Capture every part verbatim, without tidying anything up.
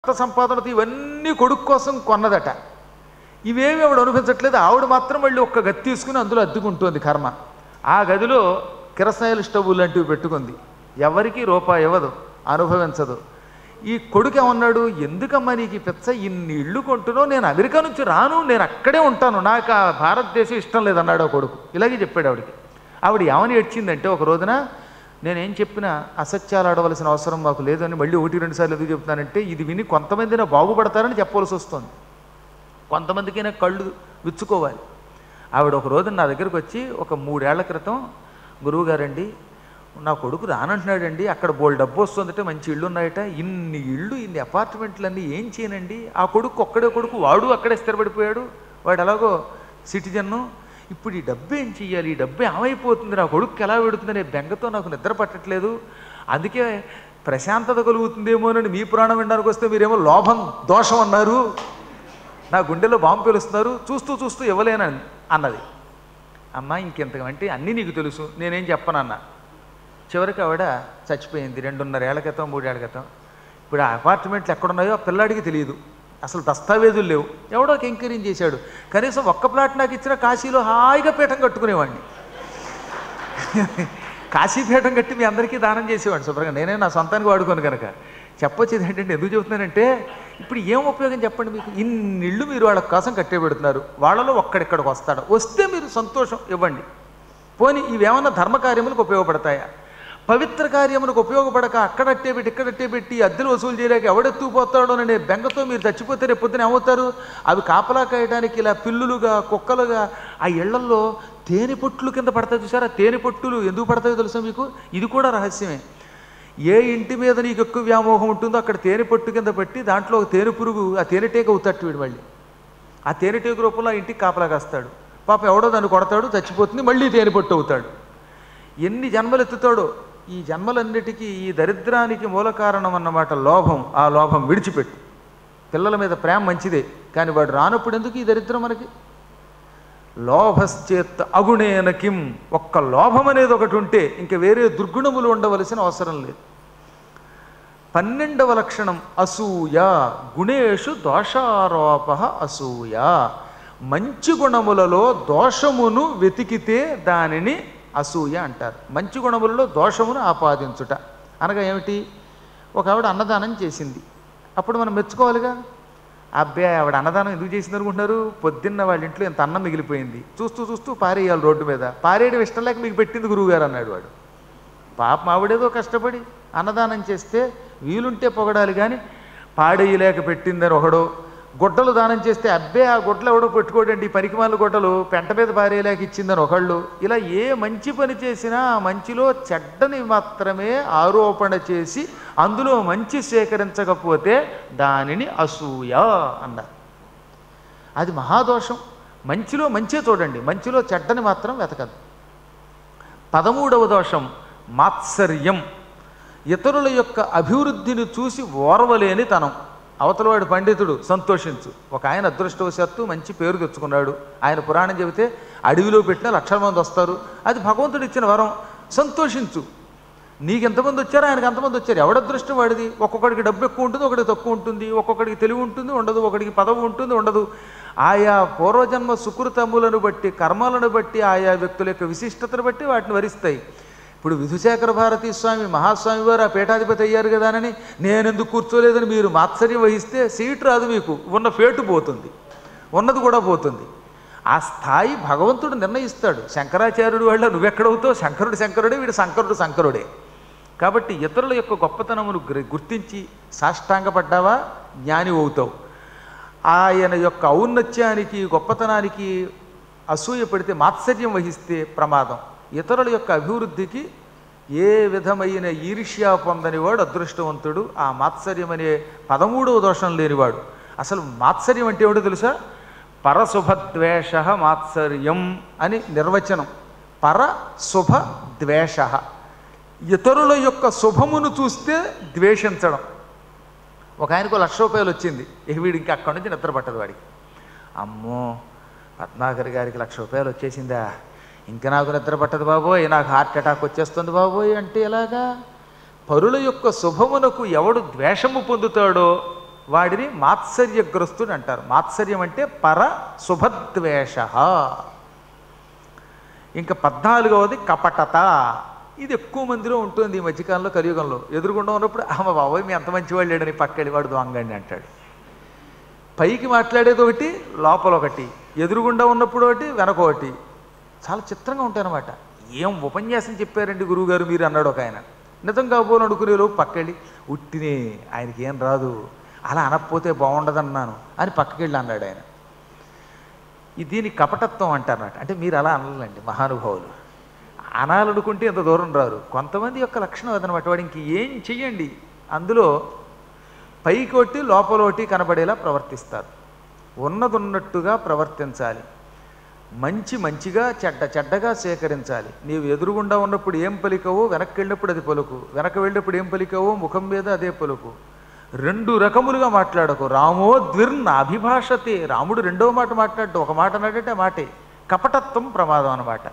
రక్త సంపాదనతో ఇవన్నీ కొడుకు కోసం కొన్నదట. ఇవేమి ఆవిడ అనిపించట్లేదు. ఆవిడ మాత్రం మళ్ళీ ఒక్క గది తీసుకుని అందులో అద్దుకుంటుంది కర్మ. ఆ గదిలో కిరసనాయిల స్టవ్ లాంటివి పెట్టుకుంది. ఎవరికి రూపాయి ఇవ్వదు, అనుభవించదు. ఈ కొడుకు ఏమన్నాడు, ఎందుకమ్మా నీకు ఈ పిచ్చ, ఇన్ని ఇళ్ళు కొంటున్నావు, నేను అమెరికా నుంచి రాను, నేను అక్కడే ఉంటాను, నాకు ఆ భారతదేశం ఇష్టం లేదన్నాడు ఆ కొడుకు. ఇలాగే చెప్పాడు ఆవిడికి. ఆవిడ ఏమని ఏడ్చిందంటే, ఒక రోజున నేనేం చెప్పినా అసత్యాలు ఆడవలసిన అవసరం మాకు లేదని మళ్ళీ ఒకటి రెండు సార్లు ఎందుకు చెప్తున్నానంటే, ఇది విని కొంతమందినా బాగుపడతారని చెప్పవలసి వస్తుంది, కొంతమందికైనా కళ్ళు విచ్చుకోవాలి. ఆవిడ ఒక రోజు నా దగ్గరకు వచ్చి, ఒక మూడేళ్ల క్రితం, గురువుగారండి నా కొడుకు రానంటున్నాడండి, అక్కడ బోల్ డబ్బు వస్తుందంటే మంచి ఇళ్ళు ఉన్నాయట, ఇన్ని ఇళ్ళు ఇన్ని అపార్ట్మెంట్లన్నీ ఏం చేయనండి. ఆ కొడుకు ఒక్కడే కొడుకు, వాడు అక్కడే స్థిరపడిపోయాడు, వాడు ఎలాగో సిటిజన్ను, ఇప్పుడు ఈ డబ్బు ఏం చెయ్యాలి, ఈ డబ్బు ఏమైపోతుంది, నా కొడుకు ఎలా పెడుతుందనే బెంగతో నాకు నిద్ర పట్టట్లేదు, అందుకే ప్రశాంతత కలుగుతుందేమోనని మీ పురాణం వినడానికి వస్తే మీరేమో లోభం దోషం అన్నారు, నా గుండెలో బాంబు పేలుస్తున్నారు, చూస్తూ చూస్తూ ఇవ్వలేనని అన్నది. అమ్మ ఇంకెంతకంటే అన్నీ నీకు తెలుసు, నేనేం చెప్పనన్నా. చివరికి ఆవిడ చచ్చిపోయింది రెండున్నర ఏళ్ల క్రితం మూడేళ్ల క్రితం. ఇప్పుడు ఆ అపార్ట్మెంట్లు ఎక్కడున్నాయో ఆ పిల్లాడికి తెలియదు, అసలు దస్తావేజులు లేవు. ఎవడో ఎంక్వైరీ చేశాడు, కనీసం ఒక్క ప్లాట్ నాకు ఇచ్చిన కాశీలో హాయిగా పీఠం కట్టుకునేవాడిని, కాశీపీఠం కట్టి మీ అందరికీ దానం చేసేవాడిని శుభ్రంగా, నేనే నా సొంతానికి వాడుకోను కనుక. చెప్పొచ్చేది ఏంటంటే, ఎందుకు చెబుతున్నానంటే, ఇప్పుడు ఏం ఉపయోగం చెప్పండి మీకు, ఇన్ని ఇళ్ళు మీరు వాళ్ళ కోసం కట్టే పెడుతున్నారు, వాళ్ళలో ఒక్కడిక్కడికి వస్తాడు, వస్తే మీరు సంతోషం ఇవ్వండి. పోనీ ఇవేమన్నా ధర్మకార్యములకు ఉపయోగపడతాయా? పవిత్ర కార్యములకు ఉపయోగపడక అక్కడట్టే పెట్టి ఇక్కడట్టే పెట్టి అద్దెలు వసూలు చేయలేక ఎవడెత్తుకుపోతాడో అనే బెంగతో మీరు చచ్చిపోతే రేపు పొద్దున ఏమవుతారు? అవి కాపలా కాయడానికి ఇలా పిల్లులుగా కుక్కలుగా ఆ ఇళ్లల్లో తేనె పొట్లు కింద పడతాయి చూసారా, తేనె పొట్టులు ఎందుకు పడతాయో తెలుసా మీకు? ఇది కూడా రహస్యమే. ఏ ఇంటి మీద నీకు ఎక్కువ వ్యామోహం ఉంటుందో అక్కడ తేనె పొట్టు కింద పెట్టి దాంట్లో ఒక తేనె పురుగు, ఆ తేనెటీగ అవుతాడు వీడు, మళ్ళీ ఆ తేనెటీగ రూపంలో ఆ ఇంటికి కాపలా కాస్తాడు. పాపం ఎవడో దాన్ని కొడతాడు, చచ్చిపోతుంది, మళ్ళీ తేనె పొట్టు అవుతాడు. ఎన్ని జన్మలు ఎత్తుతాడో. ఈ జన్మలన్నిటికీ ఈ దరిద్రానికి మూల కారణం అన్నమాట లోభం. ఆ లోభం విడిచిపెట్టు. పిల్లల మీద ప్రేమ మంచిదే, కానీ వాడు రానప్పుడు ఎందుకు ఈ దరిద్రం మనకి? లోభశ్చేత్ అగుణేన కిం. ఒక్క లోభం అనేది ఒకటి ఉంటే ఇంక వేరే దుర్గుణములు ఉండవలసిన అవసరం లేదు. పన్నెండవ లక్షణం అసూయ. గుణేషు దోషారోప అసూయ. మంచి గుణములలో దోషమును వెతికితే దానిని అసూయ అంటారు. మంచి గుణములలో దోషమును ఆపాదించుట అనగా ఏమిటి? ఒక ఆవిడ అన్నదానం చేసింది, అప్పుడు మనం మెచ్చుకోవాలిగా. అబ్బాయి ఆవిడ అన్నదానం ఎందుకు చేసింది అనుకుంటున్నారు? పొద్దున్న వాళ్ళ ఇంట్లో ఇంత అన్నం మిగిలిపోయింది, చూస్తూ చూస్తూ పారేయాలి రోడ్డు మీద, పారేయడం ఇష్టం లేక మీకు పెట్టింది గురువుగారు అన్నాడు వాడు. పాపం ఆవిడేదో కష్టపడి అన్నదానం చేస్తే వీలుంటే పొగడాలి, కానీ పాడేయలేక పెట్టిందని ఒకడో, గుడ్డలు దానం చేస్తే అబ్బే ఆ గుడ్డలు ఎవడో పెట్టుకోడండి, పరికిమాల గుడ్డలు పెంట మీద పారేయలేక ఇచ్చిందని ఒకళ్ళు. ఇలా ఏ మంచి పని చేసినా ఆ మంచిలో చెడ్డని మాత్రమే ఆరోపణ చేసి అందులో మంచి సేకరించకపోతే దానిని అసూయ అన్నారు. అది మహాదోషం. మంచిలో మంచే చూడండి, మంచిలో చెడ్డని మాత్రం వెతకదు. పదమూడవ దోషం మాత్సర్యం. ఇతరుల యొక్క అభివృద్ధిని చూసి ఓర్వలేని తనం. అవతలవాడు పండితుడు, సంతోషించు. ఒక ఆయన అదృష్టవశాత్తు మంచి పేరు తెచ్చుకున్నాడు, ఆయన పురాణం చెబితే అడవిలో పెట్టిన లక్షల మంది వస్తారు, అది భగవంతుడు ఇచ్చిన వరం, సంతోషించు. నీకు ఎంతమంది వచ్చారో ఆయనకు అంతమంది వచ్చారు, ఎవడదృష్టం వాడిది. ఒక్కొక్కడికి డబ్బు ఎక్కువ ఉంటుంది, ఒకటికి తక్కువ ఉంటుంది, ఒక్కొక్కడికి తెలివి ఉంటుంది ఉండదు, ఒకడికి పదవి ఉంటుంది ఉండదు. ఆయా పూర్వజన్మ సుకృతములను బట్టి, కర్మలను బట్టి, ఆయా వ్యక్తుల యొక్క విశిష్టతను బట్టి వాటిని వరిస్తాయి. ఇప్పుడు విధుశేఖర భారతీ స్వామి మహాస్వామి వారు ఆ పీఠాధిపతి అయ్యారు కదా అని నేనెందుకు కూర్చోలేదని మీరు మాత్సర్యం వహిస్తే సీటు రాదు, మీకు ఉన్న ఫేటు పోతుంది, ఉన్నది కూడా పోతుంది. ఆ స్థాయి భగవంతుడు నిర్ణయిస్తాడు. శంకరాచార్యుడు వాళ్ళ నువ్వెక్కడవుతావు, శంకరుడు శంకరుడే, వీడు శంకరుడు శంకరుడే. కాబట్టి ఇతరుల యొక్క గొప్పతనమును గుర్తించి సాష్టాంగపడ్డావా జ్ఞాని అవుతావు. ఆయన యొక్క ఔన్నత్యానికి గొప్పతనానికి అసూయ పడితే, మాత్సర్యం వహిస్తే ప్రమాదం. ఇతరుల యొక్క అభివృద్ధికి ఏ విధమైన ఈర్ష్య పొందనివాడు అదృష్టవంతుడు. ఆ మాత్సర్యం అనే పదమూడవ దోషం లేనివాడు. అసలు మాత్సర్యం అంటే ఏమిటో తెలుసా? పరశుభద్వేష మాత్సర్యం అని నిర్వచనం. పరశుభ ద్వేష, ఇతరుల యొక్క శుభమును చూస్తే ద్వేషించడం. ఒక ఆయనకు లక్ష రూపాయలు వచ్చింది, ఇక వీడి ఇంకా అక్కడి నుంచి నిద్ర పట్టదు వాడికి. అమ్మో పద్మాకర్ గారికి లక్ష రూపాయలు వచ్చేసిందా, ఇంకా నాకు నిద్ర పట్టదు బాబోయ్, నాకు హార్ట్ అటాక్ వచ్చేస్తుంది బాబోయ్ అంటే ఎలాగా? పరుల యొక్క శుభమునకు ఎవడు ద్వేషము పొందుతాడో వాడిని మాత్సర్యగ్రస్తుడు అంటారు. మాత్సర్యం అంటే పర శుభద్వేష. ఇంకా పద్నాలుగవది కపటత. ఇది ఎక్కువ మందిలో ఉంటుంది ఈ మధ్యకాలంలో, కలియుగంలో. ఎదురుగుండా ఉన్నప్పుడు అమ్మ బాబోయ్ మీ అంత మంచివాళ్ళు లేడని పక్కడి వాడు దొంగండి అంటాడు. పైకి మాట్లాడేది ఒకటి, లోపల ఒకటి, ఎదురుగుండా ఉన్నప్పుడు ఒకటి, వెనక ఒకటి. చాలా చిత్రంగా ఉంటాయన్నమాట. ఏం ఉపన్యాసం చెప్పారండి గురువుగారు మీరు అన్నాడు ఒక ఆయన. నిజం కాబోలు అనుకునేలోపు పక్కెళ్ళి ఉట్టినే ఆయనకి ఏం రాదు, అలా అనకపోతే బాగుండదన్నాను అని పక్కకెళ్ళి అన్నాడు ఆయన. దీని కపటత్వం అంటారన్నమాట. అంటే మీరు అలా అనాలండి మహానుభావులు, అనాలనుకుంటే ఎంత దూరం రారు. కొంతమంది యొక్క లక్షణం అదనమాట. వాడు ఇంక ఏం చెయ్యండి అందులో పైకి ఒకటి లోపల ఒకటి కనబడేలా ప్రవర్తిస్తారు. ఉన్నదున్నట్టుగా ప్రవర్తించాలి. మంచి మంచిగా, చెడ్డ చెడ్డగా సేకరించాలి. నీవు ఎదురుగుండా ఉన్నప్పుడు ఏం పలికవో వెనక్కి వెళ్ళినప్పుడు అది పలుకు, వెనక వెళ్ళినప్పుడు ఏం పలికవో ముఖం మీద అదే పలుకు. రెండు రకములుగా మాట్లాడకు. రామో ద్విర్న అభిభాషతే. రాముడు రెండవ మాట మాట్లాడు, ఒక మాట అన్నాడంటే మాటే. కపటత్వం ప్రమాదం అన్నమాట.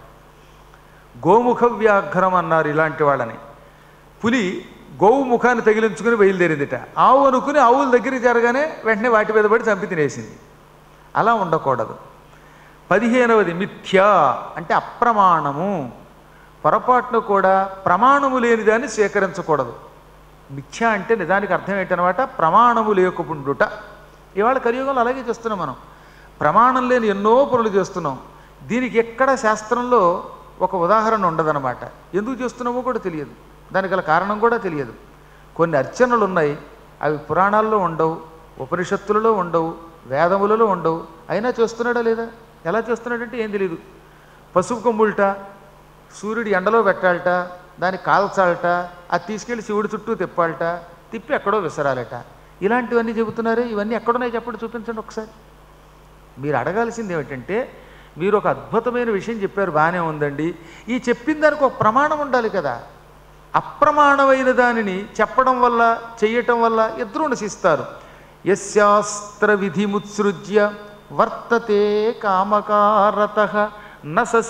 గోముఖ వ్యాఘ్రం అన్నారు ఇలాంటి వాళ్ళని. పులి గోవు ముఖాన్ని తగిలించుకుని బయలుదేరిందిట. ఆవు అనుకుని ఆవుల దగ్గరికి జరగానే వెంటనే వాటి మీద పడి చంపి తినేసింది. అలా ఉండకూడదు. పదిహేనవది మిథ్య అంటే అప్రమాణము. పొరపాటును కూడా ప్రమాణము లేని దాన్ని స్వీకరించకూడదు. మిథ్య అంటే నిజానికి అర్థం ఏంటనమాట, ప్రమాణము లేకుండుట. ఇవాళ కలియుగంలో అలాగే చేస్తున్నాం మనం. ప్రమాణం లేని ఎన్నో పనులు చేస్తున్నాం. దీనికి ఎక్కడ శాస్త్రంలో ఒక ఉదాహరణ ఉండదన్నమాట. ఎందుకు చేస్తున్నామో కూడా తెలియదు, దానికి గల కారణం కూడా తెలియదు. కొన్ని అర్చనలు ఉన్నాయి, అవి పురాణాల్లో ఉండవు, ఉపనిషత్తులలో ఉండవు, వేదములలో ఉండవు. అయినా చేస్తున్నాడా లేదా? ఎలా చేస్తున్నాడంటే ఏం తెలియదు. పసుపు కొమ్ములట సూర్యుడు ఎండలో పెట్టాలట, దాన్ని కాల్చాలట, అది తీసుకెళ్ళి శివుడి చుట్టూ తిప్పాలట, తిప్పి ఎక్కడో విసరాలట. ఇలాంటివన్నీ చెబుతున్నారే, ఇవన్నీ ఎక్కడున్నాయి చెప్పండి, చూపించండి ఒకసారి. మీరు అడగాల్సింది ఏమిటంటే, మీరు ఒక అద్భుతమైన విషయం చెప్పారు, బాగానే ఉందండి, ఈ చెప్పిన దానికి ఒక ప్రమాణం ఉండాలి కదా. అప్రమాణమైన దానిని చెప్పడం వల్ల చెయ్యటం వల్ల ఇద్దరూ నశిస్తారు. యశాస్త్ర విధిముత్సృజ్య వర్తతే కామకారతః న స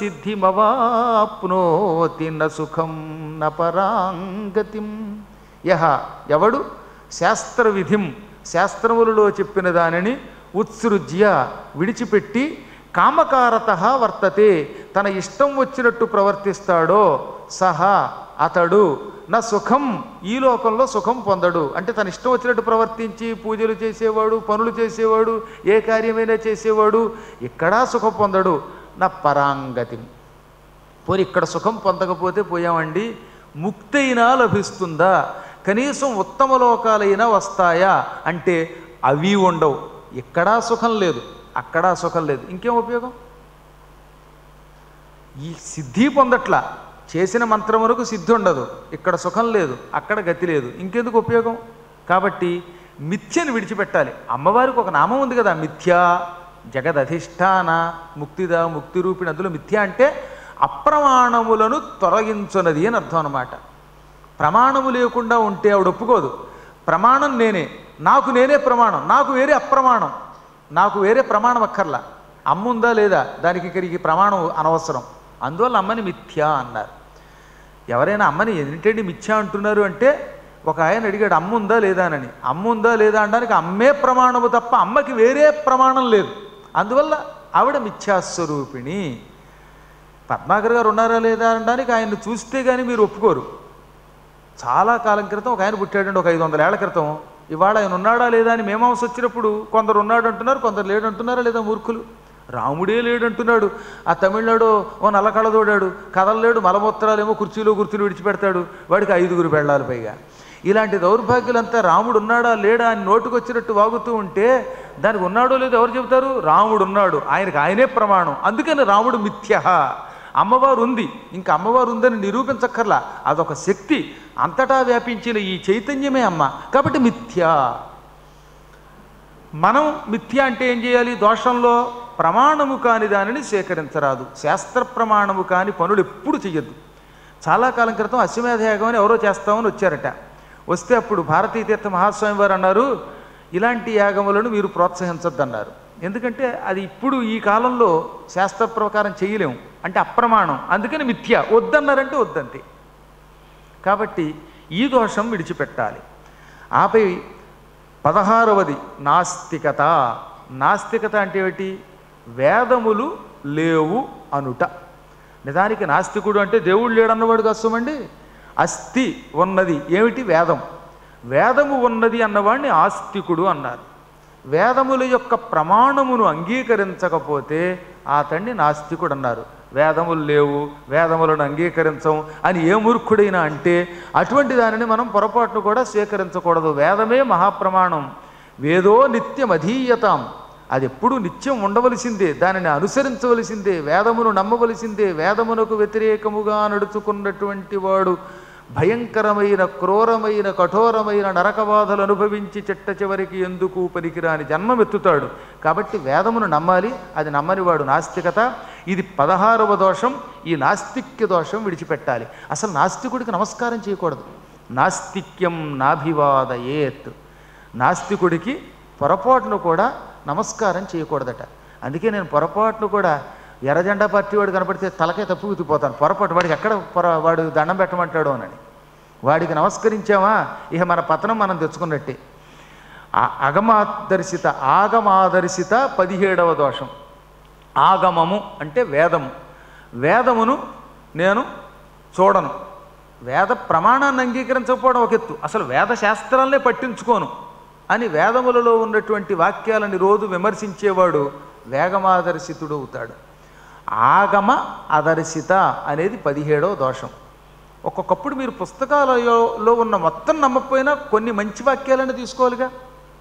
సిద్ధిమవాప్నోతి న సుఖం న పరాంగతిం. యహ ఎవడు శాస్త్ర విధిం శాస్త్రములలో చెప్పిన దానిని ఉత్సృజ్య విడిచిపెట్టి కామకారతః వర్తతే తన ఇష్టం వచ్చినట్టు ప్రవర్తిస్తాడో సహా అతడు నా సుఖం ఈ లోకంలో సుఖం పొందడు. అంటే తన ఇష్టం వచ్చినట్టు ప్రవర్తించి పూజలు చేసేవాడు, పనులు చేసేవాడు, ఏ కార్యమైనా చేసేవాడు ఇక్కడా సుఖం పొందడు. నా పరాంగతి. పోనీ ఇక్కడ సుఖం పొందకపోతే పోయామండి, ముక్తి అయినా లభిస్తుందా, కనీసం ఉత్తమ లోకాలైనా వస్తాయా అంటే అవి ఉండవు. ఇక్కడా సుఖం లేదు, అక్కడా సుఖం లేదు, ఇంకేం ఉపయోగం? ఈ సిద్ధి పొందట్లా, చేసిన మంత్రమునకు సిద్ధి ఉండదు, ఇక్కడ సుఖం లేదు, అక్కడ గతి లేదు, ఇంకెందుకు ఉపయోగం? కాబట్టి మిథ్యను విడిచిపెట్టాలి. అమ్మవారికి ఒక నామం ఉంది కదా, మిథ్యా జగదధిష్టాన ముక్తిద ముక్తి రూపిణి. అందులో మిథ్య అంటే అప్రమాణములను తొలగించున్నది అని అర్థం అన్నమాట. ప్రమాణము లేకుండా ఉంటే ఆవిడ ఒప్పుకోదు. ప్రమాణం నేనే, నాకు నేనే ప్రమాణం, నాకు వేరే అప్రమాణం, నాకు వేరే ప్రమాణం అక్కర్లా. అమ్మ ఉందా లేదా దానికి ఇక్కడికి ప్రమాణం అనవసరం. అందువల్ల అమ్మని మిథ్య అన్నారు. ఎవరైనా అమ్మని ఏంటండి మిథ్య అంటున్నారు అంటే, ఒక ఆయన అడిగాడు అమ్మ ఉందా లేదా అని. అమ్మ ఉందా లేదా అనడానికి అమ్మే ప్రమాణము తప్ప అమ్మకి వేరే ప్రమాణం లేదు. అందువల్ల ఆవిడ మిథ్యాస్వరూపిణి. పద్మాకర్ గారు ఉన్నారా లేదా అనడానికి ఆయన్ని చూస్తే కానీ మీరు ఒప్పుకోరు. చాలా కాలం క్రితం ఒక ఆయన పుట్టాడండి, ఒక ఐదు వందల ఏళ్ల క్రితం. ఇవాళ ఆయన ఉన్నాడా లేదా అని మీమాంస వచ్చినప్పుడు కొందరు ఉన్నాడు అంటున్నారు, కొందరు లేడు అంటున్నారా లేదా మూర్ఖులు. రాముడే లేడంటున్నాడు, ఆ తమిళనాడు ఓ నల్ల కళ్ళదోడాడు, కదలలేడు, మలమూత్రాలేమో కుర్చీలో కుర్చీలు విడిచిపెడతాడు, వాడికి ఐదుగురు పెళ్ళాలి పైగా. ఇలాంటి దౌర్భాగ్యులంతా రాముడు ఉన్నాడా లేడా అని నోటుకొచ్చినట్టు వాగుతూ ఉంటే దానికి ఉన్నాడో లేదో ఎవరు చెబుతారు? రాముడు ఉన్నాడు, ఆయనకు ఆయనే ప్రమాణం. అందుకని రాముడు మిథ్య. అమ్మవారు ఉంది, ఇంకా అమ్మవారు ఉందని నిరూపించక్కర్లా, అదొక శక్తి, అంతటా వ్యాపించిన ఈ చైతన్యమే అమ్మ. కాబట్టి మిథ్య. మనం మిథ్య అంటే ఏం చేయాలి? దోషంలో ప్రమాణము కాని దానిని సేకరించరాదు. శాస్త్ర ప్రమాణము కాని పనులు ఎప్పుడు చెయ్యొద్దు. చాలా కాలం క్రితం అశ్వమేధ యాగం అని ఎవరో చేస్తామని వచ్చారట. వస్తే అప్పుడు భారతీ తీర్థ మహాస్వామి వారు అన్నారు, ఇలాంటి యాగములను మీరు ప్రోత్సహించొద్దు అన్నారు. ఎందుకంటే అది ఇప్పుడు ఈ కాలంలో శాస్త్ర ప్రకారం చేయలేము, అంటే అప్రమాణం. అందుకని మిథ్య, వద్దన్నారంటే వద్దంతే. కాబట్టి ఈ దోషం విడిచిపెట్టాలి. ఆపై పదహారవది నాస్తికత. నాస్తికత అంటే ఏమిటి? వేదములు లేవు అనుట. నిజానికి నాస్తికుడు అంటే దేవుడు లేడన్నవాడు కష్టమండి. అస్థి ఉన్నది ఏమిటి? వేదం. వేదము ఉన్నది అన్నవాడిని ఆస్తికుడు అన్నారు. వేదముల యొక్క ప్రమాణమును అంగీకరించకపోతే అతన్ని నాస్తికుడు అన్నారు. వేదములు లేవు, వేదములను అంగీకరించం అని ఏ మూర్ఖుడైనా అంటే అటువంటి దానిని మనం పొరపాటును కూడా స్వీకరించకూడదు. వేదమే మహాప్రమాణం. వేదో నిత్యం అధీయతాం. అది ఎప్పుడూ నిత్యం ఉండవలసిందే, దానిని అనుసరించవలసిందే, వేదమును నమ్మవలసిందే. వేదమునకు వ్యతిరేకముగా నడుచుకున్నటువంటి వాడు భయంకరమైన క్రూరమైన కఠోరమైన నరకబాధలు అనుభవించి చిట్ట చివరికి ఎందుకు పనికిరాని జన్మమెత్తుతాడు. కాబట్టి వేదమును నమ్మాలి. అది నమ్మనివాడు నాస్తికత. ఇది పదహారవ దోషం. ఈ నాస్తిక్య దోషం విడిచిపెట్టాలి. అసలు నాస్తికుడికి నమస్కారం చేయకూడదు. నాస్తిక్యం నాభివాదయేత్. నాస్తికుడికి పొరపాటును కూడా నమస్కారం చేయకూడదట. అందుకే నేను పొరపాటును కూడా ఎర్రజెండా పార్టీ వాడు కనపడితే తలకే తప్పు ఉతిపోతాను. పొరపాటు వాడికి ఎక్కడ పొర వాడు దండం పెట్టమంటాడు అని వాడికి నమస్కరించామా ఇక మన పతనం మనం తెచ్చుకున్నట్టే. అగమాదర్శిత ఆగమాదర్శిత పదిహేడవ దోషం. ఆగమము అంటే వేదము. వేదమును నేను చూడను. వేద ప్రమాణాన్ని అంగీకరించకపోవడం ఒక ఎత్తు, అసలు వేద శాస్త్రాలనే పట్టించుకోను అని వేదములలో ఉన్నటువంటి వాక్యాలని రోజు విమర్శించేవాడు వేగమాదర్శితుడు అవుతాడు. ఆగమ అదర్శిత అనేది పదిహేడవ దోషం. ఒక్కొక్కప్పుడు మీరు పుస్తకాలలో ఉన్న మొత్తం నమ్మకపోయినా కొన్ని మంచి వాక్యాలను తీసుకోవాలిగా.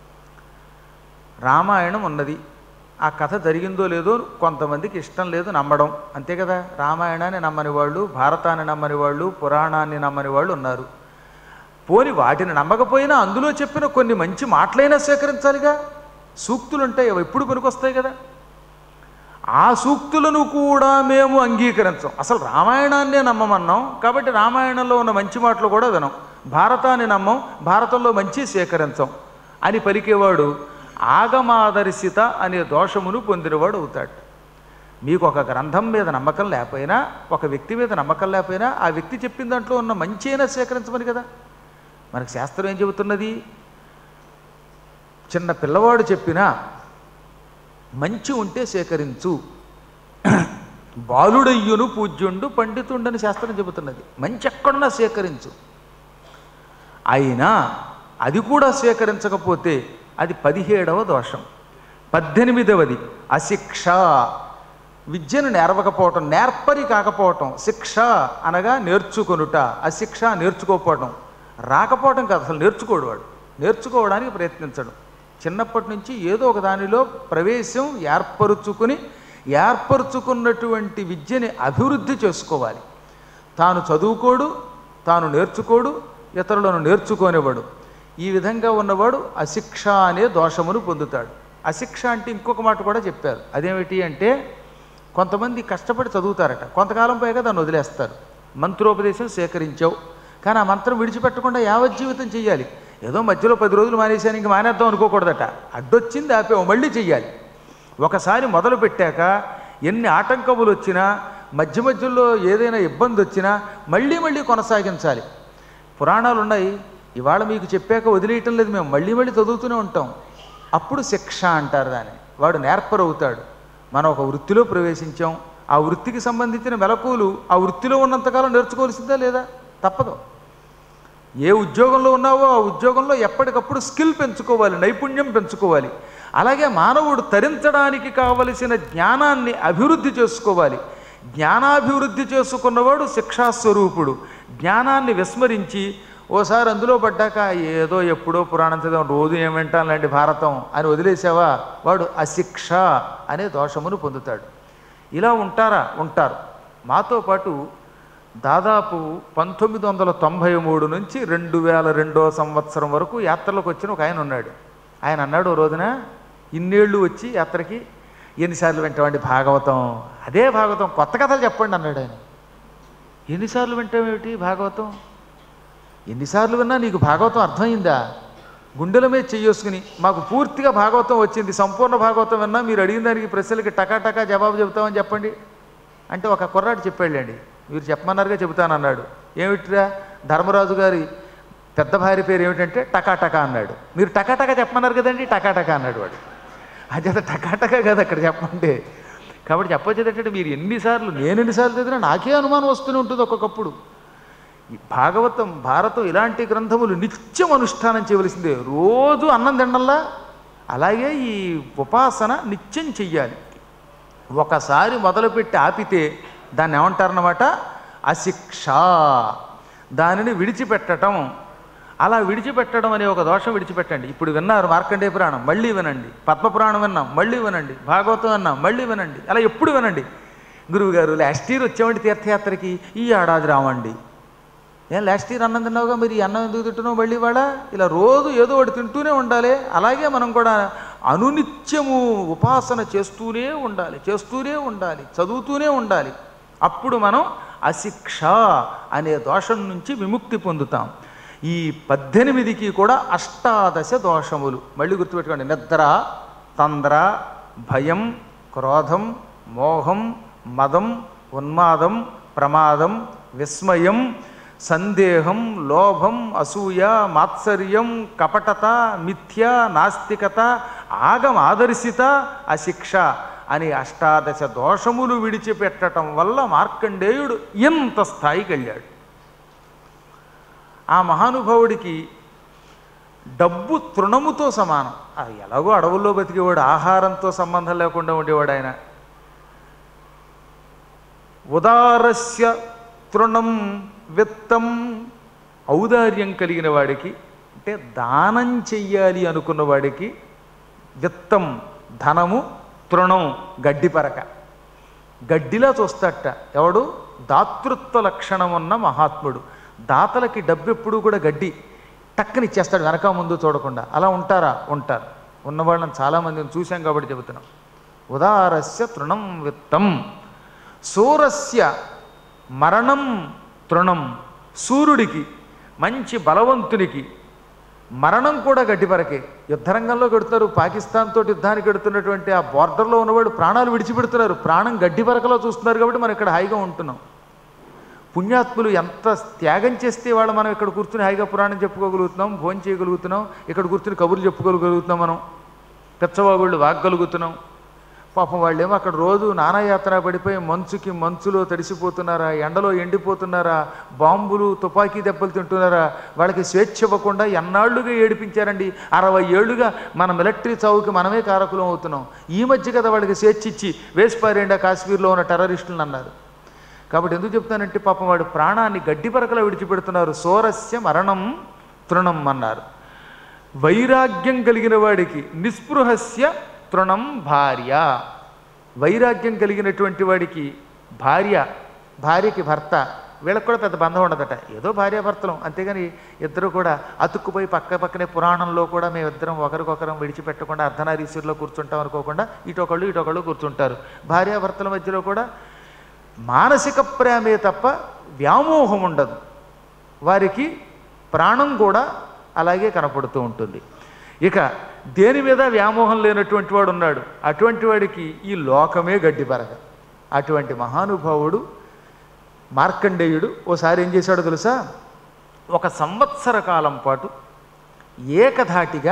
రామాయణం ఉన్నది, ఆ కథ జరిగిందో లేదో కొంతమందికి ఇష్టం లేదు నమ్మడం, అంతే కదా. రామాయణాన్ని నమ్మని వాళ్ళు, భారతాన్ని నమ్మని వాళ్ళు, పురాణాన్ని నమ్మని వాళ్ళు ఉన్నారు. పోని వాటిని నమ్మకపోయినా అందులో చెప్పిన కొన్ని మంచి మాటలైనా స్వీకరించాలిగా. సూక్తులు ఉంటాయి, అవి ఎప్పుడు పనికొస్తాయి కదా. ఆ సూక్తులను కూడా మేము అంగీకరించం. అసలు రామాయణాన్నే నమ్మమన్నాం కాబట్టి రామాయణంలో ఉన్న మంచి మాటలు కూడా వినం. భారతాన్ని నమ్మం, భారతంలో మంచి స్వీకరించం అని పలికేవాడు ఆగమాదర్శిత అనే దోషమును పొందినవాడు అవుతాడు. మీకు ఒక గ్రంథం మీద నమ్మకం లేకపోయినా, ఒక వ్యక్తి మీద నమ్మకం లేకపోయినా ఆ వ్యక్తి చెప్పిన దాంట్లో ఉన్న మంచి అయినా స్వీకరించమని కదా. మనకు శాస్త్రం ఏం చెబుతున్నది? చిన్న పిల్లవాడు చెప్పినా మంచి ఉంటే సేకరించు, బాలుడయ్యును పూజ్యుండు పండితుండని శాస్త్రం చెబుతున్నది. మంచి ఎక్కడున్నా సేకరించు. అయినా అది కూడా స్వీకరించకపోతే అది పదిహేడవ దోషం. పద్దెనిమిదవది అశిక్ష. విద్యను నేర్వకపోవటం, నేర్పరి కాకపోవటం. శిక్ష అనగా నేర్చుకొనుట, అశిక్ష నేర్చుకోకపోవటం. రాకపోవటం కాదు, అసలు నేర్చుకోడు వాడు. నేర్చుకోవడానికి ప్రయత్నించడం. చిన్నప్పటి నుంచి ఏదో ఒక దానిలో ప్రవేశం ఏర్పరుచుకుని ఏర్పరుచుకున్నటువంటి విద్యని అభివృద్ధి చేసుకోవాలి. తాను చదువుకోడు, తాను నేర్చుకోడు, ఇతరులను నేర్చుకోనివాడు. ఈ విధంగా ఉన్నవాడు అశిక్ష అనే దోషమును పొందుతాడు. అశిక్ష అంటే ఇంకొక మాట కూడా చెప్పారు. అదేమిటి అంటే కొంతమంది కష్టపడి చదువుతారట, కొంతకాలం పైగా దాన్ని వదిలేస్తారు. మంత్రోపదేశం సేకరించావు కానీ ఆ మంత్రం విడిచిపెట్టకుండా యావజ్జీవితం చెయ్యాలి. ఏదో మధ్యలో పది రోజులు మానేశాను ఇంక మానేద్దాం అనుకోకూడదట. అడ్డొచ్చింది ఆపేవు, మళ్ళీ చెయ్యాలి. ఒకసారి మొదలు పెట్టాక ఎన్ని ఆటంకములు వచ్చినా, మధ్య మధ్యలో ఏదైనా ఇబ్బంది వచ్చినా మళ్ళీ మళ్ళీ కొనసాగించాలి. పురాణాలు ఉన్నాయి, ఇవాళ మీకు చెప్పాక వదిలేయటం లేదు, మేము మళ్ళీ మళ్ళీ చదువుతూనే ఉంటాం. అప్పుడు శిక్ష అంటారు దాన్ని. వాడు నేర్పరవుతాడు. మనం ఒక వృత్తిలో ప్రవేశించాం, ఆ వృత్తికి సంబంధించిన మెలకువలు ఆ వృత్తిలో ఉన్నంతకాలం నేర్చుకోవాల్సిందా లేదా? తప్పదు. ఏ ఉద్యోగంలో ఉన్నావో ఆ ఉద్యోగంలో ఎప్పటికప్పుడు స్కిల్ పెంచుకోవాలి, నైపుణ్యం పెంచుకోవాలి. అలాగే మానవుడు తరించడానికి కావలసిన జ్ఞానాన్ని అభివృద్ధి చేసుకోవాలి. జ్ఞానాభివృద్ధి చేసుకున్నవాడు శిక్షాస్వరూపుడు. జ్ఞానాన్ని విస్మరించి ఓసారి అందులో పడ్డాక ఏదో ఎప్పుడో పురాణం చదివాం, రోజు ఏం వింటానులేండి భారతం అని వదిలేసావా, వాడు అశిక్ష అనే దోషమును పొందుతాడు. ఇలా ఉంటారా? ఉంటారు. మాతో పాటు దాదాపు పంతొమ్మిది వందల తొంభై మూడు నుంచి రెండు వేల రెండో సంవత్సరం వరకు యాత్రలకు వచ్చిన ఒక ఆయన ఉన్నాడు. ఆయన అన్నాడు ఓ రోజున, ఇన్నేళ్ళు వచ్చి యాత్రకి ఎన్నిసార్లు వింటామండి భాగవతం? అదే భాగవతం, కొత్త కథలు చెప్పండి అన్నాడు ఆయన. ఎన్నిసార్లు వింటామేమిటి భాగవతం? ఎన్నిసార్లు విన్నా నీకు భాగవతం అర్థమైందా? గుండెల మీద చెయ్యేసుకుని మాకు పూర్తిగా భాగవతం వచ్చింది, సంపూర్ణ భాగవతం విన్నా, మీరు అడిగిన దానికి ప్రశ్నలకి టకాటకా జవాబు చెబుతామని చెప్పండి అంటే ఒక కుర్రాడు చెప్పాడండి. మీరు చెప్పమన్నారుగా చెబుతానన్నాడు. ఏమిట్రా? ధర్మరాజు గారి పెద్ద భార్య పేరు ఏమిటంటే టకాటకా అన్నాడు. మీరు టకాటకా చెప్పమన్నారు కదండి, టకాటకా అన్నాడు వాడు. అది అసలు టకాటకా కదా అక్కడ చెప్పండి. కాబట్టి చెప్పొచ్చేది ఏంటంటే మీరు ఎన్నిసార్లు నేను ఎన్నిసార్లు చదివినా నాకే అనుమానం వస్తూనే ఉంటుంది ఒక్కొక్కప్పుడు. ఈ భాగవతం భారతం ఇలాంటి గ్రంథములు నిత్యం అనుష్ఠానం చేయవలసిందే. రోజు అన్నం తినల్లా, అలాగే ఈ ఉపాసన నిత్యం చెయ్యాలి. ఒకసారి మొదలుపెట్టి ఆపితే దాన్ని ఏమంటారన్నమాట, అశిక్ష, దానిని విడిచిపెట్టడం. అలా విడిచిపెట్టడం అనే ఒక దోషం విడిచిపెట్టండి. ఇప్పుడు విన్నారు మార్కండేయ పురాణం, మళ్ళీ వినండి. పద్మపురాణం విన్నాం, మళ్ళీ వినండి. భాగవతం విన్నాం, మళ్ళీ వినండి. అలా ఎప్పుడు వినండి. గురువుగారు లాస్ట్ ఇయర్ వచ్చామండి తీర్థయాత్రకి, ఈ ఏడాది రావండి. ఏం లాస్ట్ ఇయర్ అన్నం తిన్నావుగా, మీరు ఈ అన్నం ఎందుకు తింటున్నావు మళ్ళీ వాడ? ఇలా రోజు ఏదో ఒకటి తింటూనే ఉండాలి. అలాగే మనం కూడా అనునిత్యము ఉపాసన చేస్తూనే ఉండాలి, చేస్తూనే ఉండాలి, చదువుతూనే ఉండాలి. అప్పుడు మనం అశిక్ష అనే దోషం నుంచి విముక్తి పొందుతాం. ఈ పద్దెనిమిదికి కూడా అష్టాదశ దోషములు మళ్ళీ గుర్తుపెట్టుకోండి. నిద్ర, తంద్ర, భయం, క్రోధం, మోహం, మదం, ఉన్మాదం, ప్రమాదం, విస్మయం, సందేహం, లోభం, అసూయ, మాత్సర్యం, కపటత, మిథ్య, నాస్తికత, ఆగమ ఆదర్శిత, అశిక్ష అని అష్టాదశ దోషములు విడిచిపెట్టడం వల్ల మార్కండేయుడు ఎంత స్థాయికి వెళ్ళాడు. ఆ మహానుభావుడికి డబ్బు తృణముతో సమానం. అది ఎలాగో అడవుల్లో బతికేవాడు, ఆహారంతో సంబంధం లేకుండా ఉండేవాడు ఆయన. ఉదారస్య తృణం విత్తం, ఔదార్యం కలిగిన వాడికి, అంటే దానం చెయ్యాలి అనుకున్న వాడికి విత్తం ధనము, తృణం గడ్డిపరక, గడ్డిలా చూస్తాట. ఎవడు? దాతృత్వ లక్షణం ఉన్న మహాత్ముడు. దాతలకి డబ్బు ఎప్పుడూ కూడా గడ్డి టక్కనిచ్చేస్తాడు, వెనక ముందు చూడకుండా. అలా ఉంటారా? ఉంటారు. ఉన్నవాళ్ళని చాలామందిని చూశాం కాబట్టి చెబుతున్నాం. ఉదారస్య తృణం విత్తం, సూరస్య మరణం తృణం, సూర్యుడికి మంచి బలవంతునికి మరణం కూడా గడ్డిపరకే. యుద్ధరంగంలో పెడుతున్నారు, పాకిస్తాన్ తోటి యుద్ధానికి పెడుతున్నటువంటి ఆ బార్డర్లో ఉన్నవాడు ప్రాణాలు విడిచిపెడుతున్నారు, ప్రాణం గడ్డిపరకలో చూస్తున్నారు. కాబట్టి మనం ఇక్కడ హాయిగా ఉంటున్నాం. పుణ్యాత్ములు ఎంత త్యాగం చేస్తే వాళ్ళు మనం ఇక్కడ కూర్చుని హాయిగా పురాణం చెప్పుకోగలుగుతున్నాం, భోజనం చేయగలుగుతున్నాం, ఇక్కడ కూర్చుని కబుర్లు చెప్పుకోగలుగుతున్నాం, మనం పెచ్చవాగుళ్ళు వాగ్గలుగుతున్నాం. పాపం వాళ్ళేమో అక్కడ రోజు నానాయాత్ర పడిపోయి మంచుకి మంచులో తడిసిపోతున్నారా, ఎండలో ఎండిపోతున్నారా, బాంబులు తుపాకీ దెబ్బలు తింటున్నారా, వాళ్ళకి స్వేచ్ఛ ఇవ్వకుండా ఎన్నాళ్లుగా ఏడిపించారండి. అరవై ఏళ్ళుగా మన మిలిటరీ చావుకి మనమే కారకులం అవుతున్నాం. ఈ మధ్య కదా వాళ్ళకి స్వేచ్ఛ ఇచ్చి వేసిపారేండా కాశ్మీర్లో ఉన్న టెర్రరిస్టులను అన్నారు. కాబట్టి ఎందుకు చెప్తానంటే పాపం వాడు ప్రాణాన్ని గడ్డిపరకలో విడిచిపెడుతున్నారు. సోరస్య మరణం తృణం అన్నారు. వైరాగ్యం కలిగిన వాడికి నిస్పృహస్య తృణం భార్య, వైరాగ్యం కలిగినటువంటి వాడికి భార్య, భార్యకి భర్త, వీళ్ళకి కూడా పెద్ద బంధం ఉండదట. ఏదో భార్యాభర్తలం, అంతేగాని ఇద్దరు కూడా అతుక్కుపోయి పక్క పక్కనే పురాణంలో కూడా మేమిద్దరం ఒకరికొకరం విడిచిపెట్టకుండా అర్ధనారీశ్వరిలో కూర్చుంటాం అనుకోకుండా ఇటొకళ్ళు ఇటొకళ్ళు కూర్చుంటారు. భార్యాభర్తల మధ్యలో కూడా మానసిక ప్రేమే తప్ప వ్యామోహం ఉండదు. వారికి ప్రాణం కూడా అలాగే కనపడుతూ ఉంటుంది. ఇక దేని మీద వ్యామోహం లేనటువంటి వాడు ఉన్నాడు, అటువంటి వాడికి ఈ లోకమే గడ్డిపరక. అటువంటి మహానుభావుడు మార్కండేయుడు ఓసారి ఏం చేశాడో తెలుసా? ఒక సంవత్సర కాలం పాటు ఏకధాటిగా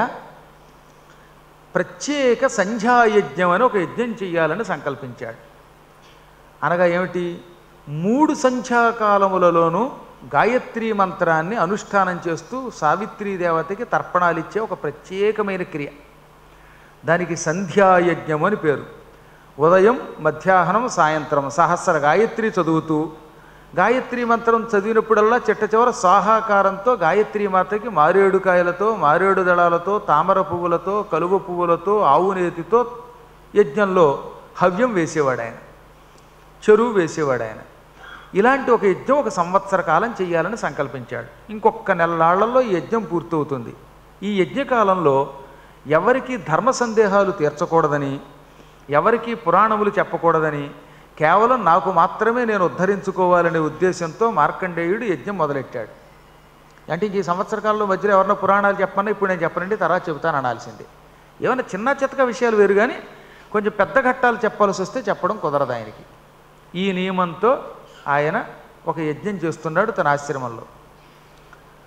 ప్రత్యేక సంధ్యాయజ్ఞం అని ఒక యజ్ఞం చెయ్యాలని సంకల్పించాడు. అనగా ఏమిటి? మూడు సంధ్యాకాలములలోనూ గాయత్రీ మంత్రాన్ని అనుష్ఠానం చేస్తూ సావిత్రీ దేవతకి తర్పణాలు ఇచ్చే ఒక ప్రత్యేకమైన క్రియ, దానికి సంధ్యాయజ్ఞం అని పేరు. ఉదయం, మధ్యాహ్నం, సాయంత్రం సహస్ర గాయత్రి చదువుతూ, గాయత్రీ మంత్రం చదివినప్పుడల్లా చిట్ట చివర సాహాకారంతో గాయత్రీ మాతకి మారేడుకాయలతో, మారేడు దళాలతో, తామర పువ్వులతో, కలువ పువ్వులతో, ఆవునేతితో యజ్ఞంలో హవ్యం వేసేవాడు ఆయన, చెరువు వేసేవాడు ఆయన. ఇలాంటి ఒక యజ్ఞం ఒక సంవత్సర కాలం చేయాలని సంకల్పించాడు. ఇంకొక నెలలాళ్లలో ఈ యజ్ఞం పూర్తవుతుంది. ఈ యజ్ఞకాలంలో ఎవరికి ధర్మ సందేహాలు తీర్చకూడదని, ఎవరికి పురాణములు చెప్పకూడదని, కేవలం నాకు మాత్రమే నేను ఉద్ధరించుకోవాలనే ఉద్దేశంతో మార్కండేయుడు యజ్ఞం మొదలెట్టాడు. అంటే ఈ సంవత్సర కాలంలో మధ్యలో ఎవరన్నా పురాణాలు చెప్పమన్నా ఇప్పుడు నేను చెప్పనండి తర్వాత చెబుతాను అనాల్సిందే. ఏమైనా చిన్న చితక విషయాలు వేరు, కానీ కొంచెం పెద్ద ఘట్టాలు చెప్పాల్సి వస్తే చెప్పడం కుదరదు ఆయనకి. ఈ నియమంతో ఆయన ఒక యజ్ఞం చేస్తున్నాడు తన ఆశ్రమంలో.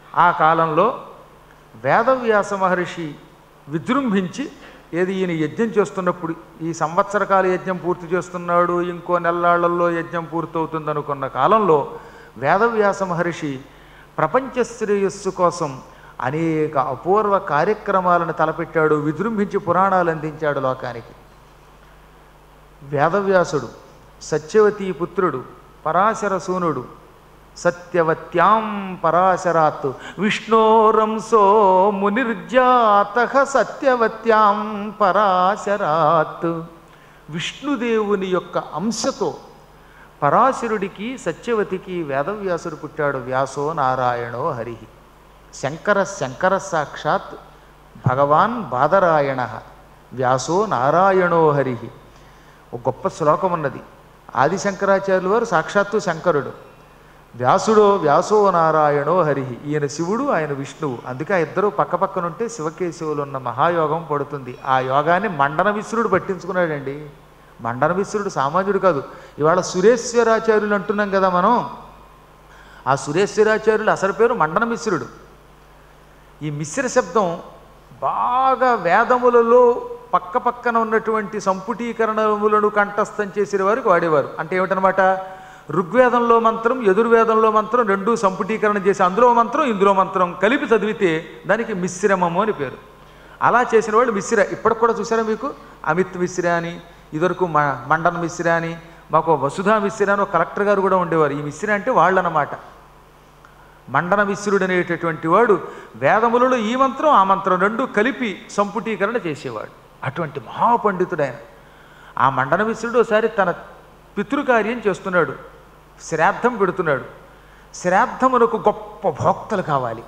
ఆ కాలంలో వేదవ్యాస మహర్షి విజృంభించి ఏది ఈయన యజ్ఞం చేస్తున్నప్పుడు ఈ సంవత్సరకాల యజ్ఞం పూర్తి చేస్తున్నాడు, ఇంకో నెల్లాళ్లలో యజ్ఞం పూర్తవుతుంది అనుకున్న కాలంలో వేదవ్యాస మహర్షి ప్రపంచ శ్రేయస్సు కోసం అనేక అపూర్వ కార్యక్రమాలను తలపెట్టాడు, విజృంభించి పురాణాలు అందించాడు లోకానికి. వేదవ్యాసుడు సత్యవతీ పుత్రుడు, పరాశర సూనుడు, సత్యవత్యాం పరాశరాత్ విష్ణోరంసో మునిర్జాతః సత్యవత్యాం పరాశరాత్. విష్ణుదేవుని యొక్క అంశతో పరాశరుడికి సత్యవతికి వేదవ్యాసుడు పుట్టాడు. వ్యాసో నారాయణో హరి. శంకర శంకర సాక్షాత్ భగవాన్ బాదరాయణ వ్యాసో నారాయణో హరి. ఒక గొప్ప శ్లోకం ఉన్నది. ఆదిశంకరాచార్యులు వారు సాక్షాత్తు శంకరుడు, వ్యాసుడో వ్యాసో నారాయణో హరి. ఈయన శివుడు, ఆయన విష్ణువు. అందుకే ఆ ఇద్దరు పక్కపక్కనుంటే శివకేశవులు ఉన్న మహాయోగం పడుతుంది. ఆ యోగాన్ని మండన విశ్రుడు పట్టించుకున్నాడండి. మండన విశ్రుడు సామాన్యుడు కాదు. ఇవాళ సురేశ్వరాచార్యులు అంటున్నాం కదా మనం. ఆ సురేశ్వరాచార్యులు అసలు పేరు మండన మిశ్రుడు. ఈ మిశ్ర శబ్దం బాగా వేదములలో పక్క పక్కన ఉన్నటువంటి సంపుటీకరణములను కంఠస్థం చేసిన వారికి వాడేవారు. అంటే ఏమిటనమాట, ఋగ్వేదంలో మంత్రం, యజుర్వేదంలో మంత్రం రెండూ సంపుటీకరణ చేసి అందులో మంత్రం ఇందులో మంత్రం కలిపి చదివితే దానికి మిశ్రమము అని పేరు. అలా చేసిన వాళ్ళు మిశ్ర. ఇప్పటికి కూడా చూసారా మీకు, అమిత్ మిశ్ర అని, ఇదివరకు మ మండన్ మిశ్ర అని, మాకు వసుధా మిశ్ర అని ఒక కలెక్టర్ గారు కూడా ఉండేవారు. ఈ మిశ్ర అంటే వాళ్ళు అన్నమాట. మండన మిశ్రుడు అనేటటువంటి వాడు వేదములలో ఈ మంత్రం ఆ మంత్రం రెండు కలిపి సంపుటీకరణ చేసేవాడు. అటువంటి మహాపండితుడు ఆయన. ఆ మండన మిశ్రుడు ఒకసారి తన పితృకార్యం చేస్తున్నాడు, శ్రాద్ధం పెడుతున్నాడు. శ్రాద్ధమునకు గొప్ప భోక్తలు కావాలి.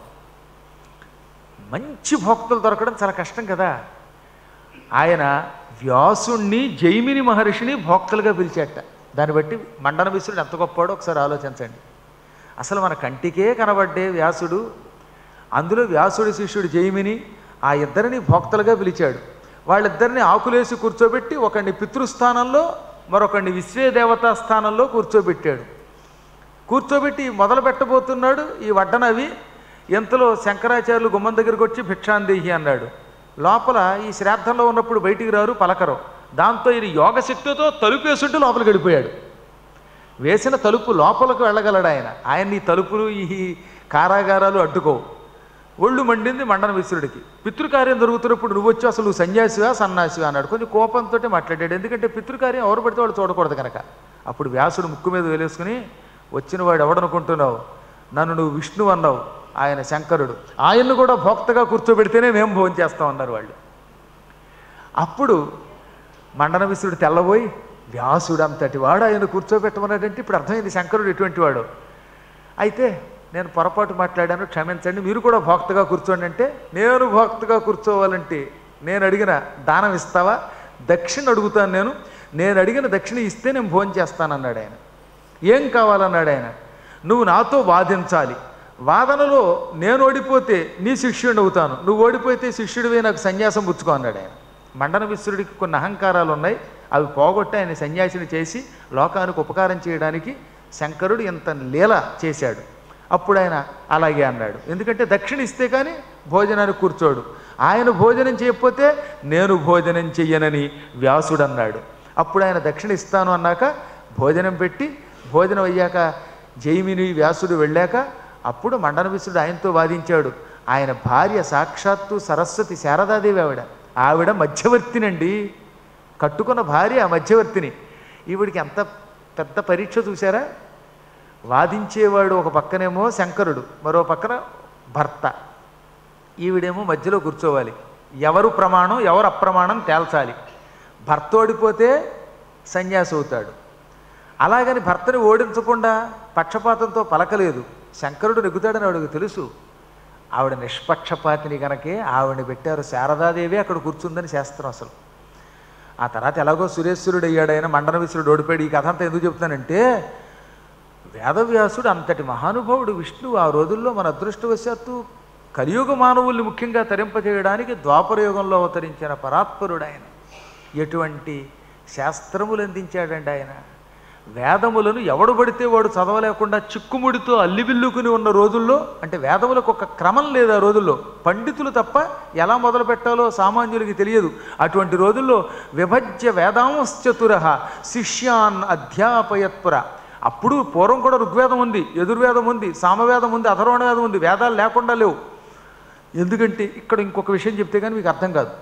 మంచి భోక్తలు దొరకడం చాలా కష్టం కదా. ఆయన వ్యాసుణ్ణి జైమిని మహర్షిని భోక్తలుగా పిలిచేట. దాన్ని బట్టి మండన మిశ్రుడు ఎంత గొప్పవాడో ఒకసారి ఆలోచించండి. అసలు మన కంటికే కనబడ్డే వ్యాసుడు, అందులో వ్యాసుడి శిష్యుడు జైమిని, ఆ ఇద్దరిని భోక్తలుగా పిలిచాడు. వాళ్ళిద్దరిని ఆకులేసి కూర్చోబెట్టి ఒకడిని పితృస్థానంలో మరొకడిని విశ్వేదేవతా స్థానంలో కూర్చోబెట్టాడు. కూర్చోబెట్టి మొదలు పెట్టబోతున్నాడు ఈ వడ్డనవి. ఎంతలో శంకరాచార్యులు గుమ్మం దగ్గరికి వచ్చి భిక్షాందేహి అన్నాడు. లోపల ఈ శ్రాద్ధంలో ఉన్నప్పుడు బయటికి రారు, పలకరు. దాంతో ఈయన యోగశక్తితో తలుపేసుంటూ లోపలికి వెళ్ళిపోయాడు. వేసిన తలుపు లోపలికి వెళ్ళగలడు ఆయన. ఆయన ఈ తలుపులు ఈ కారాగారాలు అడ్డుకోవు. ఒళ్ళు మండింది మండన మిశ్రుడికి. పితృకార్యం జరుగుతున్నప్పుడు నువ్వు వచ్చి అసలు నువ్వు సన్యాసివా సన్నాసివా అన్నాడు. కొంచెం కోపంతో మాట్లాడాడు. ఎందుకంటే పితృకార్యం ఎవరు పడితే వాడు చూడకూడదు కనుక. అప్పుడు వ్యాసుడు ముక్కు మీద వేలేసుకుని, వచ్చిన వాడు ఎవడనుకుంటున్నావు, నన్ను నువ్వు విష్ణువు అన్నావు, ఆయన శంకరుడు, ఆయన్ను కూడా భోక్తగా కూర్చోబెడితేనే మేము భోజనం చేస్తామన్నారు వాళ్ళు. అప్పుడు మండన మిశ్రుడు తెల్లబోయి, వ్యాసుడు అంతటి వాడు ఆయన కూర్చోబెట్టమన్నాడంటే ఇప్పుడు అర్థమైంది శంకరుడు ఎటువంటి వాడు. అయితే నేను పొరపాటు మాట్లాడాను, క్షమించండి, మీరు కూడా భోక్తగా కూర్చోండి అంటే, నేను భోక్తగా కూర్చోవాలంటే నేను అడిగిన దానం ఇస్తావా, దక్షిణ అడుగుతాను, నేను నేను అడిగిన దక్షిణ ఇస్తే నేను భోజనం చేస్తానన్నాడు ఆయన. ఏం కావాలన్నాడు ఆయన. నువ్వు నాతో వాదించాలి, వాదనలో నేను ఓడిపోతే నీ శిష్యుడిని అవుతాను, నువ్వు ఓడిపోతే శిష్యుడివే, నాకు సన్యాసం పుచ్చుకో అన్నాడు ఆయన. మండన మిశ్రుడికి కొన్ని అహంకారాలు ఉన్నాయి, అవి పోగొట్టి ఆయన సన్యాసిని చేసి లోకానికి ఉపకారం చేయడానికి శంకరుడు ఇంత లీల చేశాడు. అప్పుడు ఆయన అలాగే అన్నాడు. ఎందుకంటే దక్షిణ ఇస్తే కానీ భోజనానికి కూర్చోడు. ఆయన భోజనం చేయకపోతే నేను భోజనం చెయ్యనని వ్యాసుడు అన్నాడు. అప్పుడు ఆయన దక్షిణ ఇస్తాను అన్నాక భోజనం పెట్టి, భోజనం అయ్యాక జైమిని వ్యాసుడు వెళ్ళాక అప్పుడు మండన మిశ్రుడు ఆయనతో వాదించాడు. ఆయన భార్య సాక్షాత్తు సరస్వతి శారదాదేవి. ఆవిడ ఆవిడ మధ్యవర్తినండి, కట్టుకున్న భార్య మధ్యవర్తిని. ఈవిడికి ఎంత పెద్ద పరీక్ష చూసారా. వాదించేవాడు ఒక పక్కనేమో శంకరుడు, మరో పక్కన భర్త. ఈవిడేమో మధ్యలో కూర్చోవాలి. ఎవరు ప్రమాణం ఎవరు అప్రమాణం తేల్చాలి. భర్త ఓడిపోతే సన్యాసి అవుతాడు. అలాగని భర్తని ఓడించకుండా పక్షపాతంతో పలకలేదు. శంకరుడు నెగ్గుతాడని ఆవిడకు తెలుసు. ఆవిడ నిష్పక్షపాతిని కనుకే ఆవిడని పెట్టారు. శారదాదేవి అక్కడ కూర్చుందని శాస్త్రం అసలు. ఆ తర్వాత ఎలాగో సురేశ్వరుడు అయ్యాడు ఆయన, మండన మిశ్రుడు ఓడిపోయాడు. ఈ కథ అంతా ఎందుకు చెప్తానంటే, వేదవ్యాసుడు అంతటి మహానుభావుడు విష్ణువు. ఆ రోజుల్లో మన అదృష్టవశాత్తు కలియుగ మానవుల్ని ముఖ్యంగా తరింపజేయడానికి ద్వాపరయుగంలో అవతరించిన పరాత్పరుడు ఆయన. ఎటువంటి శాస్త్రములు అందించాడండి ఆయన. వేదములను ఎవడు పడితే వాడు చదవలేకుండా చిక్కుముడితో అల్లిబిల్లుకుని ఉన్న రోజుల్లో, అంటే వేదములకు ఒక క్రమం లేదు ఆ రోజుల్లో, పండితులు తప్ప ఎలా మొదలు పెట్టాలో సామాన్యులకి తెలియదు. అటువంటి రోజుల్లో విభజ్య వేదాంశ్చతుర శిష్యాన్ అధ్యాపయత్పుర. అప్పుడు పూర్వం కూడా ఋగ్వేదం ఉంది, యజుర్వేదం ఉంది, సామవేదం ఉంది, అథర్వణ వేదం ఉంది, వేదాలు లేకుండా లేవు. ఎందుకంటే ఇక్కడ ఇంకొక విషయం చెప్తే కానీ మీకు అర్థం కాదు.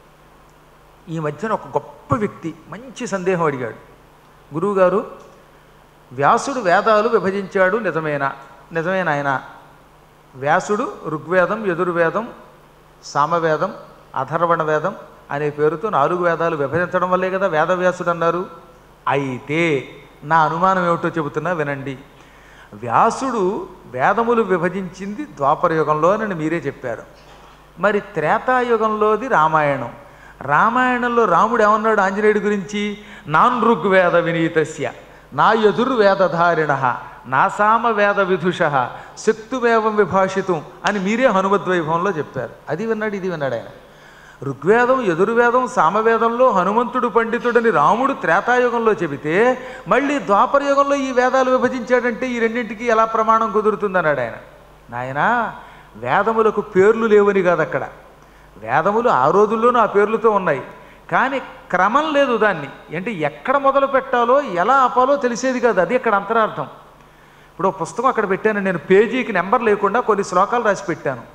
ఈ మధ్యన ఒక గొప్ప వ్యక్తి మంచి సందేహం అడిగాడు, గురువుగారు వ్యాసుడు వేదాలు విభజించాడు నిజమేనా? నిజమేనా ఆయన? వ్యాసుడు ఋగ్వేదం, యజుర్వేదం, సామవేదం, అథర్వణ వేదం అనే పేరుతో నాలుగు వేదాలు విభజించడం వల్లే కదా వేదవ్యాసుడు అన్నారు. అయితే నా అనుమానం ఏమిటో చెబుతున్నా వినండి. వ్యాసుడు వేదములు విభజించింది ద్వాపర యుగంలో అని మీరే చెప్పారు. మరి త్రేతాయుగంలోది రామాయణం. రామాయణంలో రాముడు ఏమన్నాడు ఆంజనేయుడి గురించి? నాన్ ఋగ్వేద వినీతస్య నా యజుర్వేదధారిణ నా సామవేద విధుష శక్తువేవం విభాషితం అని మీరే హనుమద్వైభవంలో చెప్పారు. అది విన్నాడు, ఇది విన్నాడు ఆయన. ఋగ్వేదం, యజుర్వేదం, సామవేదంలో హనుమంతుడు పండితుడని రాముడు త్రేతాయుగంలో చెబితే మళ్ళీ ద్వాపర యుగంలో ఈ వేదాలు విభజించాడంటే ఈ రెండింటికి ఎలా ప్రమాణం కుదురుతుందన్నాడు ఆయన. నాయనా, వేదములకు పేర్లు లేవని కాదు అక్కడ. వేదములు ఆ రోజుల్లోనూ ఆ పేర్లతో ఉన్నాయి, కానీ క్రమం లేదు. దాన్ని అంటే ఎక్కడ మొదలు పెట్టాలో ఎలా ఆపాలో తెలిసేది కాదు. అది ఇక్కడ అంతరార్థం. ఇప్పుడు పుస్తకం అక్కడ పెట్టాను నేను, పేజీకి నెంబర్ లేకుండా కొన్ని శ్లోకాలు రాసి పెట్టాను.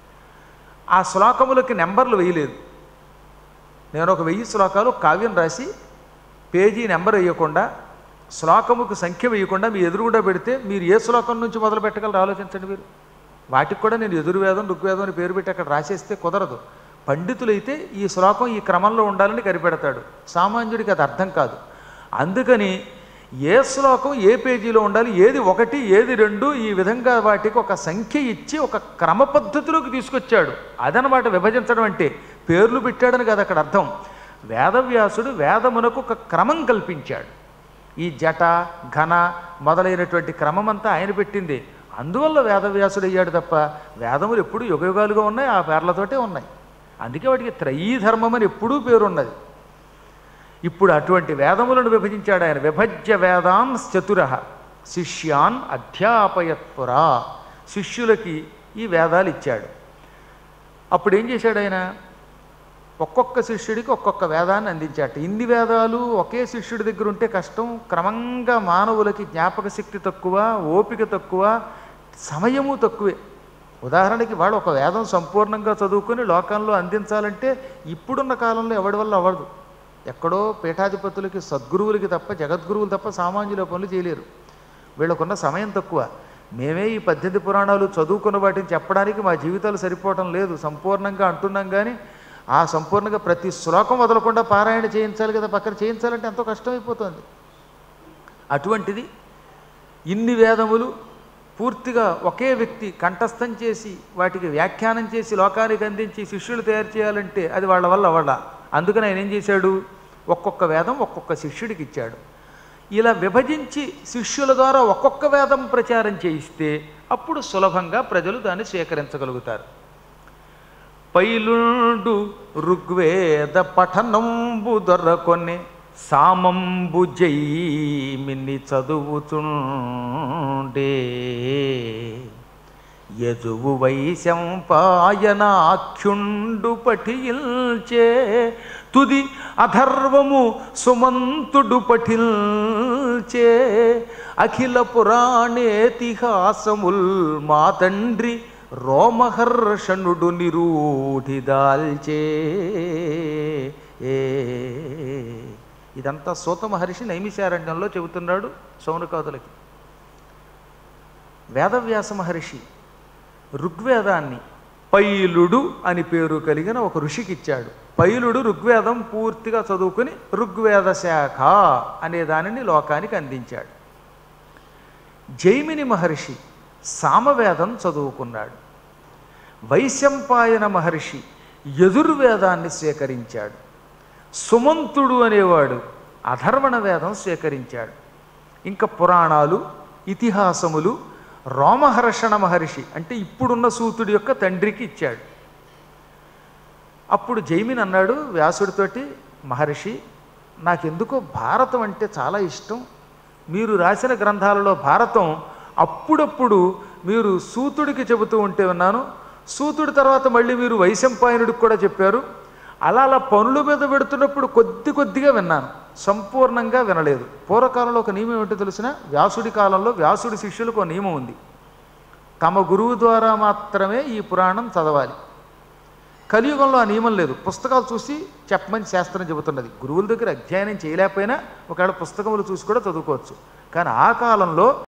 ఆ శ్లోకములకి నెంబర్లు వేయలేదు. నేను ఒక వెయ్యి శ్లోకాలు కావ్యం రాసి పేజీ నెంబర్ వేయకుండా, శ్లోకముకు సంఖ్య వేయకుండా మీ ఎదురుగుండా పెడితే మీరు ఏ శ్లోకం నుంచి మొదలు పెట్టగలరు ఆలోచించండి మీరు. వాటికి కూడా నేను యజుర్వేదం, ఋగ్వేదం అని పేరు పెట్టి అక్కడ రాసేస్తే కుదరదు. పండితులైతే ఈ శ్లోకం ఈ క్రమంలో ఉండాలని కనిపెడతాడు, సామాన్యుడికి అది అర్థం కాదు. అందుకని ఏ శ్లోకం ఏ పేజీలో ఉండాలి, ఏది ఒకటి ఏది రెండు, ఈ విధంగా వాటికి ఒక సంఖ్య ఇచ్చి ఒక క్రమ పద్ధతిలోకి తీసుకొచ్చాడు. అదనమాట విభజించడం అంటే. పేర్లు పెట్టాడని కాదు అక్కడ అర్థం. వేదవ్యాసుడు వేదమునకు ఒక క్రమం కల్పించాడు. ఈ జట, ఘన మొదలైనటువంటి క్రమం అంతా ఆయన పెట్టింది. అందువల్ల వేదవ్యాసుడు అయ్యాడు తప్ప వేదములు ఎప్పుడు యుగయుగాలుగా ఉన్నాయి, ఆ పేర్లతోటే ఉన్నాయి. అందుకే వాటికి త్రయీ ధర్మం అని ఎప్పుడూ పేరున్నది. ఇప్పుడు అటువంటి వేదములను విభజించాడు ఆయన. విభజ్య వేదాన్ చతుర శిష్యాన్ అధ్యాపయత్పురా. శిష్యులకి ఈ వేదాలు ఇచ్చాడు. అప్పుడు ఏం చేశాడు ఆయన? ఒక్కొక్క శిష్యుడికి ఒక్కొక్క వేదాన్ని అందించాట. ఇన్ని వేదాలు ఒకే శిష్యుడి దగ్గర ఉంటే కష్టం. క్రమంగా మానవులకి జ్ఞాపక శక్తి తక్కువ, ఓపిక తక్కువ, సమయము తక్కువే. ఉదాహరణకి వాడు ఒక వేదం సంపూర్ణంగా చదువుకొని లోకంలో అందించాలంటే ఇప్పుడున్న కాలంలో ఎవడి వల్ల అవ్వదు. ఎక్కడో పీఠాధిపతులకి, సద్గురువులకి తప్ప, జగద్గురువులు తప్ప సామాన్యుల పనులు చేయలేరు. వీళ్ళకున్న సమయం తక్కువ. మేమే ఈ పద్దెనిమిది పురాణాలు చదువుకున్న వాటిని చెప్పడానికి మా జీవితాలు సరిపోవటం లేదు. సంపూర్ణంగా అంటున్నాం కానీ ఆ సంపూర్ణంగా ప్రతి శ్లోకం వదలకుండా పారాయణ చేయించాలి కదా, పక్కన చేయించాలంటే ఎంతో కష్టమైపోతుంది. అటువంటిది ఇన్ని వేదములు పూర్తిగా ఒకే వ్యక్తి కంఠస్థం చేసి వాటికి వ్యాఖ్యానం చేసి లోకానికి అందించి శిష్యులు తయారు చేయాలంటే అది వాళ్ళ వల్ల వాళ్ళ. అందుకని ఆయన ఏం చేశాడు? ఒక్కొక్క వేదం ఒక్కొక్క శిష్యుడికి ఇచ్చాడు. ఇలా విభజించి శిష్యుల ద్వారా ఒక్కొక్క వేదం ప్రచారం చేయిస్తే అప్పుడు సులభంగా ప్రజలు దాన్ని స్వీకరించగలుగుతారు. పైలుండు ఋగ్వేద పఠనంబు దొరకొనే సామంబు జైమిని చదువుతుండే యజువు వైశంపాయనాఖ్యుండు పఠిల్చే తుది అథర్వము సుమంతుడు పఠిల్చే అఖిల పురాణేతిహాసముల్ మా తండ్రి రోమహర్షణుడు నిరూఢిదాల్చే. ఏ ఇదంతా సూత మహర్షి నైమిషారణ్యంలో చెబుతున్నాడు సౌనకాదులకి. వేదవ్యాస మహర్షి ఋగ్వేదాన్ని పైలుడు అని పేరు కలిగిన ఒక ఋషికి ఇచ్చాడు. పైలుడు ఋగ్వేదం పూర్తిగా చదువుకుని ఋగ్వేద శాఖ అనే దానిని లోకానికి అందించాడు. జైమిని మహర్షి సామవేదం చదువుకున్నాడు. వైశంపాయన మహర్షి యజుర్వేదాన్ని స్వీకరించాడు. సుమంతుడు అనేవాడు అథర్వణ వేదం స్వీకరించాడు. ఇంకా పురాణాలు, ఇతిహాసములు రోమహర్షణ మహర్షి అంటే ఇప్పుడున్న సూతుడి యొక్క తండ్రికి ఇచ్చాడు. అప్పుడు జైమిని అన్నాడు వ్యాసుడితోటి, మహర్షి నాకెందుకో భారతం అంటే చాలా ఇష్టం, మీరు రాసిన గ్రంథాలలో భారతం అప్పుడప్పుడు మీరు సూతుడికి చెబుతూ ఉంటే విన్నాను. సూతుడి తర్వాత మళ్ళీ మీరు వైశంపాయనుడికి కూడా చెప్పారు. అలా అలా పనుల మీద పెడుతున్నప్పుడు కొద్ది కొద్దిగా విన్నాను, సంపూర్ణంగా వినలేదు. పూర్వకాలంలో ఒక నియమం ఏమిటో తెలిసిన, వ్యాసుడి కాలంలో వ్యాసుడి శిష్యులకు ఒక నియమం ఉంది. తమ గురువు ద్వారా మాత్రమే ఈ పురాణం చదవాలి. కలియుగంలో ఆ నియమం లేదు. పుస్తకాలు చూసి చెప్పమని శాస్త్రం చెబుతున్నది. గురువుల దగ్గర అధ్యయనం చేయలేకపోయినా ఒకవేళ పుస్తకములు చూసి కూడా చదువుకోవచ్చు. కానీ ఆ కాలంలో